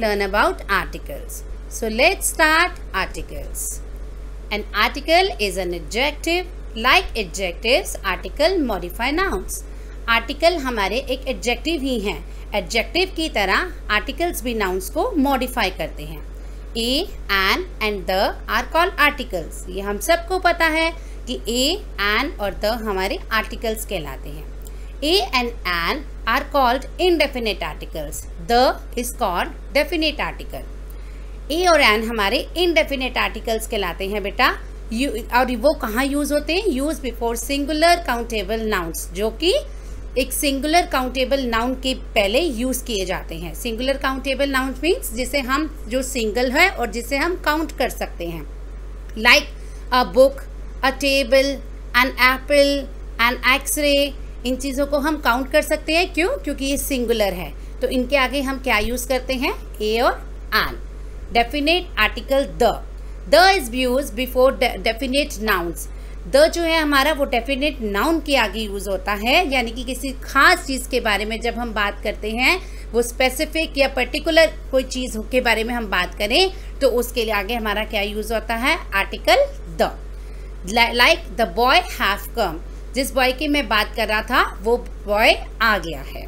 learn about articles. So let's start articles. An article is an adjective. Like adjectives, article modify nouns. Article हमारे एक adjective ही हैं. Adjective की तरह articles भी nouns को modify करते हैं. A, an and the are called articles. ये हम सबको पता है कि A, an और the हमारे articles कहलाते हैं. A and an are called indefinite articles. The is called definite article. A और an हमारे indefinite articles कहलाते हैं बेटा. और वो कहाँ यूज़ होते हैं? Use before singular countable nouns, जो कि एक सिंगुलर काउंटेबल नाउन के पहले यूज़ किए जाते हैं. सिंगुलर काउंटेबल नाउन मीन्स जिसे हम जो सिंगल है और जिसे हम काउंट कर सकते हैं. Like a book, a table, an apple, an X-ray. इन चीज़ों को हम काउंट कर सकते हैं. क्यों? क्योंकि ये सिंगुलर है. तो इनके आगे हम क्या यूज़ करते हैं? ए और an. Definite article the. The is use before definite nouns. The जो है हमारा वो डेफिनेट नाउन के आगे यूज़ होता है. यानी कि किसी खास चीज़ के बारे में जब हम बात करते हैं, वो स्पेसिफिक या पर्टिकुलर कोई चीज़ के बारे में हम बात करें, तो उसके लिए आगे हमारा क्या यूज़ होता है? Article the. Like the boy have come. जिस बॉय की मैं बात कर रहा था वो बॉय आ गया है.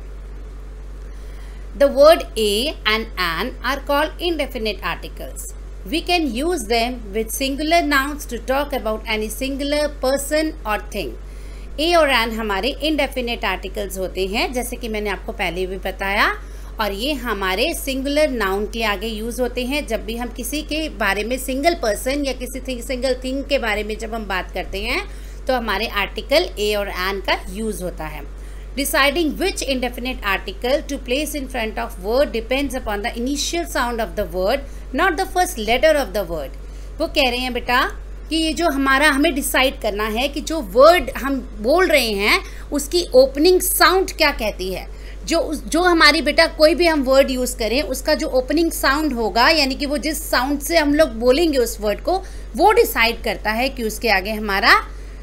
The word a and an are called indefinite articles. We can use them with singular nouns to talk about any singular person or thing. A और an हमारे indefinite articles होते हैं, जैसे कि मैंने आपको पहले भी बताया. और ये हमारे सिंगुलर नाउन के आगे यूज़ होते हैं जब भी हम किसी के बारे में सिंगल पर्सन या किसी सिंगल थिंग के बारे में जब हम बात करते हैं, तो हमारे आर्टिकल ए और एन का यूज़ होता है. Deciding which indefinite article to place in front of word depends upon the initial sound of the word, not the first letter of the word. वो कह रहे हैं बेटा कि ये जो हमारा हमें डिसाइड करना है कि जो वर्ड हम बोल रहे हैं उसकी ओपनिंग साउंड क्या कहती है. जो हमारी बेटा कोई भी हम वर्ड यूज़ करें, उसका जो ओपनिंग साउंड होगा, यानी कि वो जिस साउंड से हम लोग बोलेंगे उस वर्ड को, वो डिसाइड करता है कि उसके आगे हमारा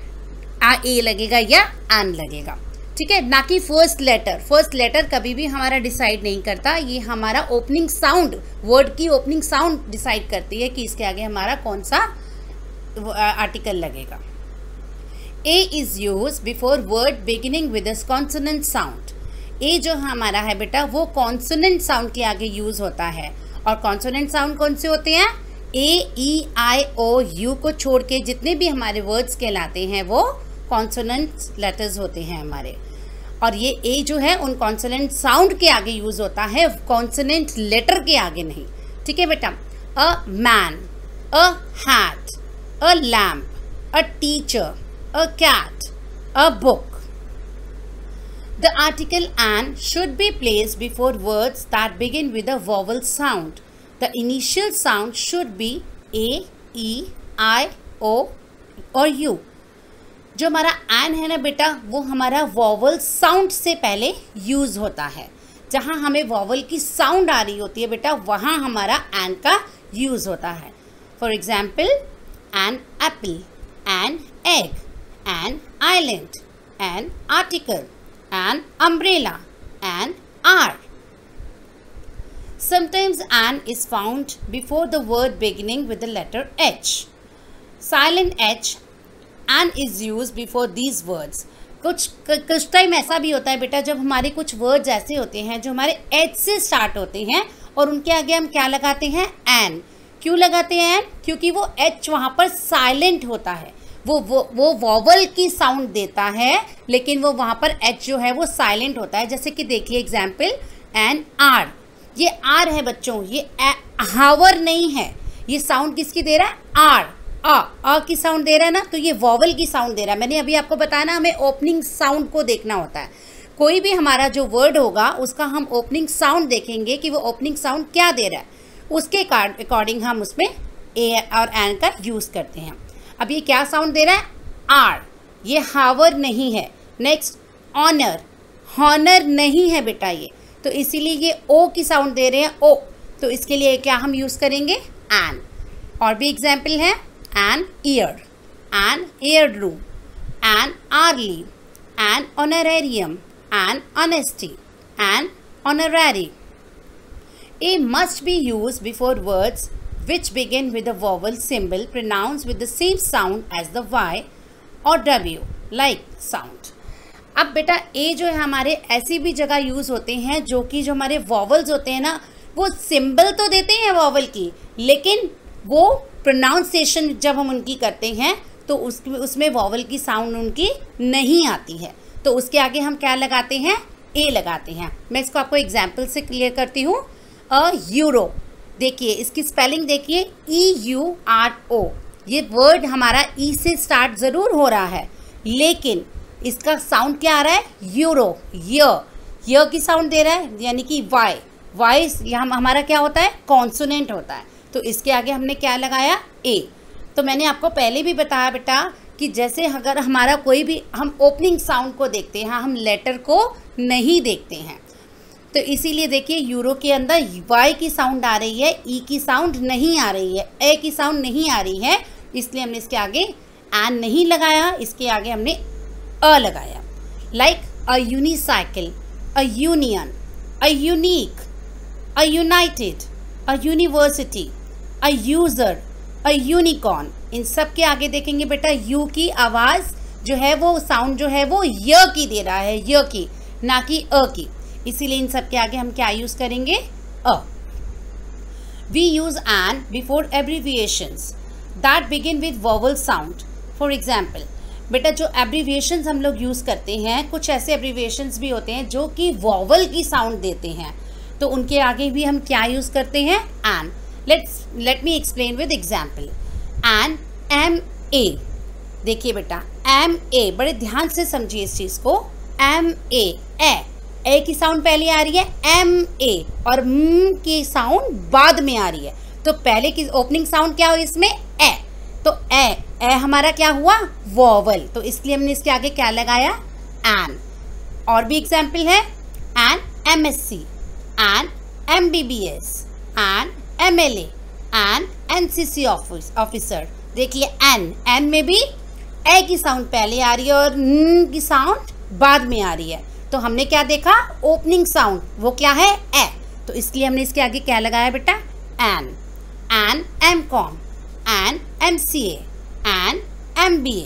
ए लगेगा या एन लगेगा. ठीक है, ना कि फर्स्ट लेटर. फर्स्ट लेटर कभी भी हमारा डिसाइड नहीं करता. ये हमारा ओपनिंग साउंड, वर्ड की ओपनिंग साउंड डिसाइड करती है कि इसके आगे हमारा कौन सा आर्टिकल लगेगा. A is use before word beginning with a consonant sound. A जो हमारा है बेटा वो कॉन्सोनेंट साउंड के आगे यूज होता है. और कॉन्सोनेंट साउंड कौन से होते हैं? ए, ई, आई, ओ, यू को छोड़ के जितने भी हमारे वर्ड्स कहलाते हैं वो कॉन्सोनेंट लेटर्स होते हैं हमारे. और ये ए जो है उन कॉन्सोनेंट साउंड के आगे यूज होता है, कॉन्सोनेंट लेटर के आगे नहीं. ठीक है बेटा. A man, a hat, a lamp, a teacher, a cat, a book. The article an should be placed before words that begin with a vowel sound. The initial sound should be a, e, I, o और u. जो हमारा an है ना बेटा, वो हमारा vowel sound से पहले यूज़ होता है. जहाँ हमें वॉवल की साउंड आ रही होती है बेटा, वहाँ हमारा an का यूज़ होता है. For example, an apple, an egg, an island, an article, an umbrella, an are. Sometimes an is found before the word beginning with the letter H. Silent H, an is used before these words. कुछ time ऐसा भी होता है बेटा जब हमारे कुछ words ऐसे होते हैं जो हमारे H से स्टार्ट होते हैं और उनके आगे हम क्या लगाते हैं? an. क्यों लगाते हैं an? क्योंकि वो H वहाँ पर साइलेंट होता है. वो वॉवल की साउंड देता है, लेकिन वो वहाँ पर एच जो है वो साइलेंट होता है. जैसे कि देखिए एग्जाम्पल, एन आर. ये आर है बच्चों, ये हावर नहीं है. ये साउंड किसकी दे रहा है? आर. आ की साउंड दे रहा है ना, तो ये वॉवल की साउंड दे रहा है. मैंने अभी आपको बताया ना, हमें ओपनिंग साउंड को देखना होता है. कोई भी हमारा जो वर्ड होगा उसका हम ओपनिंग साउंड देखेंगे कि वो ओपनिंग साउंड क्या दे रहा है. उसके अकॉर्डिंग हम उसमें ए और एन का यूज़ करते हैं. अब ये क्या साउंड दे रहा है? आर. ये हावर नहीं है. Next, honour. हॉनर नहीं है बेटा ये, तो इसीलिए ये ओ की साउंड दे रहे हैं, ओ. तो इसके लिए क्या हम यूज़ करेंगे? एन. और भी एग्जाम्पल है, an ear, an air room, an early, an honorarium, an honesty, an honorary. A must be used before words which begin with a vowel symbol pronounced with the same sound as the Y or W like sound. अब बेटा ए जो है हमारे ऐसी भी जगह use होते हैं जो कि जो हमारे वॉवल्स होते हैं ना, वो सिंबल तो देते हैं वॉवल की, लेकिन वो प्रोनाउंसिएशन जब हम उनकी करते हैं तो उसमें वॉवल की साउंड उनकी नहीं आती है, तो उसके आगे हम क्या लगाते हैं, ए लगाते हैं. मैं इसको आपको एग्जाम्पल से क्लियर करती हूँ. यूरो, देखिए इसकी स्पेलिंग देखिए, EURO. ये वर्ड हमारा ई से स्टार्ट ज़रूर हो रहा है, लेकिन इसका साउंड क्या आ रहा है, यूरो. य की साउंड दे रहा है, यानी कि वाई हमारा क्या होता है, कॉन्सोनेंट होता है. तो इसके आगे हमने क्या लगाया, ए. तो मैंने आपको पहले भी बताया बेटा कि जैसे अगर हमारा कोई भी हम ओपनिंग साउंड को देखते हैं, हम लेटर को नहीं देखते हैं, तो इसीलिए देखिए यूरो के अंदर वाई की साउंड आ रही है, ई की साउंड नहीं आ रही है, ए की साउंड नहीं आ रही है, इसलिए हमने इसके आगे एन नहीं लगाया, इसके आगे हमने अ लगाया. Like a unicycle, a union, a unique, a united, a university, a user, a unicorn. इन सब के आगे देखेंगे बेटा यू की आवाज़ जो है वो साउंड जो है वो य की दे रहा है, य की, ना कि अ की. इसीलिए इन सब के आगे हम क्या यूज़ करेंगे, a. We use an before abbreviations that begin with vowel sound. For example बेटा जो एब्रीविएशंस हम लोग यूज़ करते हैं, कुछ ऐसे एब्रीविएशंस भी होते हैं जो कि वॉवल की साउंड देते हैं, तो उनके आगे भी हम क्या यूज़ करते हैं, an. Let me explain with example. An, MA. देखिए बेटा MA, बड़े ध्यान से समझिए इस चीज़ को. MA, ए की साउंड पहले आ रही है, MA, और म की साउंड बाद में आ रही है. तो पहले की ओपनिंग साउंड क्या हुई इसमें, ए. तो ए हमारा क्या हुआ, वॉवल, तो इसलिए हमने इसके आगे क्या लगाया, एन. और भी एग्जाम्पल है, an MSc, an MBBS, an MLA, an NCC officer. देखिए एन में भी ए की साउंड पहले आ रही है और न की साउंड बाद में आ रही है, तो हमने क्या देखा, ओपनिंग साउंड वो क्या है, ए. तो इसलिए हमने इसके आगे क्या लगाया बेटा, an. An MCom, an MCA, an MBA.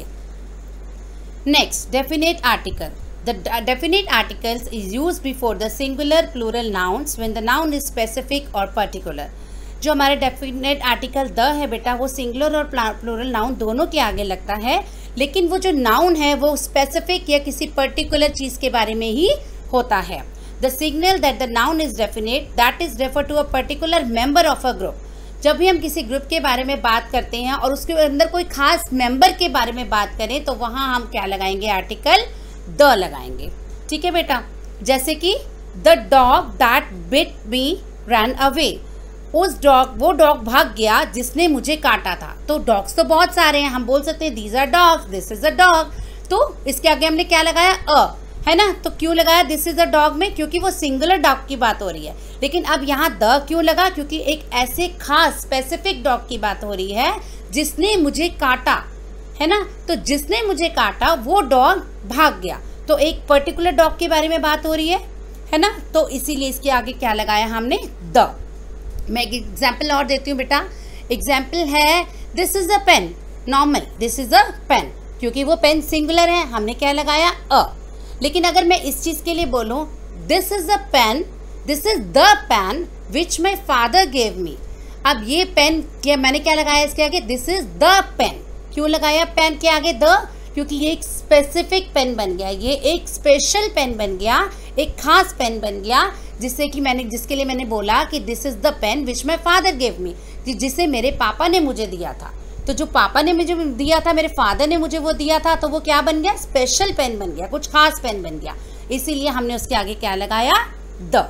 Next, definite article. The definite articles is used before the singular plural nouns when the noun is specific or particular. जो हमारा डेफिनेट आर्टिकल द है बेटा वो सिंगुलर और plural noun दोनों के आगे लगता है, लेकिन वो जो नाउन है वो स्पेसिफिक या किसी पर्टिकुलर चीज़ के बारे में ही होता है. The signal that the noun is definite that is refer to a particular member of a group. जब भी हम किसी ग्रुप के बारे में बात करते हैं और उसके अंदर कोई खास मेंबर के बारे में बात करें तो वहाँ हम क्या लगाएंगे, आर्टिकल द लगाएंगे. ठीक है बेटा, जैसे कि the dog that bit me run away. वो डॉग भाग गया जिसने मुझे काटा था. तो डॉग्स तो बहुत सारे हैं, हम बोल सकते हैं these are dogs, this is a dog. तो इसके आगे हमने क्या लगाया, अ, है ना. तो क्यों लगाया दिस इज अ डॉग में, क्योंकि वो सिंगुलर डॉग की बात हो रही है. लेकिन अब यहाँ द क्यों लगा, क्योंकि एक ऐसे खास स्पेसिफिक डॉग की बात हो रही है जिसने मुझे काटा, है ना. तो जिसने मुझे काटा वो डॉग भाग गया, तो एक पर्टिकुलर डॉग के बारे में बात हो रही है ना. तो इसीलिए इसके आगे क्या लगाया हमने, द. मैं एक एग्जाम्पल और देती हूँ बेटा. एग्जाम्पल है this is a pen, normal this is a pen, क्योंकि वो पेन सिंगुलर है, हमने क्या लगाया, अ. लेकिन अगर मैं इस चीज़ के लिए बोलूँ this is a pen, this is the pen which my father gave me. अब ये पेन क्या मैंने क्या लगाया इसके आगे, दिस इज द पेन. क्यों लगाया पेन के आगे द, क्योंकि ये एक स्पेसिफिक पेन बन गया, ये एक स्पेशल पेन बन गया, एक खास पेन बन गया, जिसके लिए मैंने बोला कि this is the pen which my father gave me, जिसे मेरे पापा ने मुझे दिया था. तो जो पापा ने मुझे दिया था, मेरे फादर ने मुझे वो दिया था, तो वो क्या बन गया, स्पेशल पेन बन गया, कुछ खास पेन बन गया. इसीलिए हमने उसके आगे क्या लगाया, the.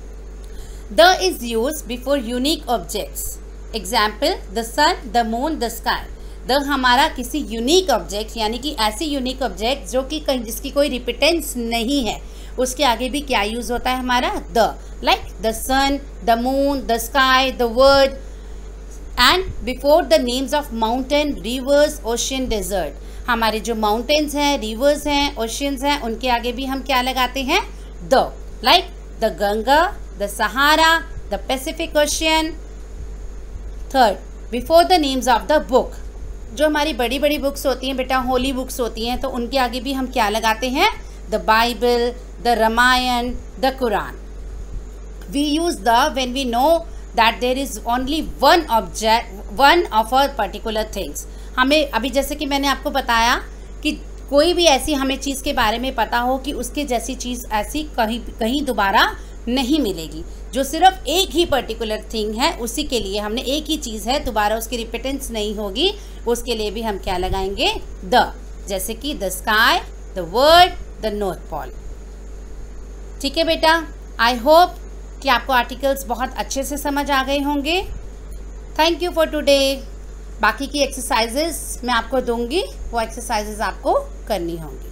The is use before unique objects. Example the sun, the moon, the sky. The हमारा किसी यूनिक ऑब्जेक्ट, यानी कि ऐसी यूनिक ऑब्जेक्ट जो कि जिसकी कोई रिपीटेंस नहीं है, उसके आगे भी क्या यूज़ होता है हमारा, the. Like the sun, the moon, the sky, the word. And before the names of mountain, rivers, ocean, desert. हमारे जो माउंटेन्स हैं, रिवर्स हैं, ओशियंस हैं, उनके आगे भी हम क्या लगाते हैं, the. Like the Ganga, the Sahara, the Pacific Ocean. Third, before the names of the book. जो हमारी बड़ी बड़ी बुक्स होती हैं बेटा, होली बुक्स होती हैं, तो उनके आगे भी हम क्या लगाते हैं? The Bible, the Ramayan, the Quran. We use the when we know that there is only one of a particular things. हमें अभी जैसे कि मैंने आपको बताया कि कोई भी ऐसी हमें चीज़ के बारे में पता हो कि उसके जैसी चीज़ ऐसी कहीं दोबारा नहीं मिलेगी, जो सिर्फ एक ही पर्टिकुलर थिंग है, उसी के लिए हमने एक ही चीज़ है, दोबारा उसकी रिपीटेंस नहीं होगी, उसके लिए भी हम क्या लगाएंगे? द। जैसे कि the sky, the world, the North Pole. ठीक है बेटा, आई होप कि आपको आर्टिकल्स बहुत अच्छे से समझ आ गए होंगे। Thank you for today. बाकी की एक्सरसाइजेस मैं आपको दूंगी, वो एक्सरसाइजेस आपको करनी होंगी।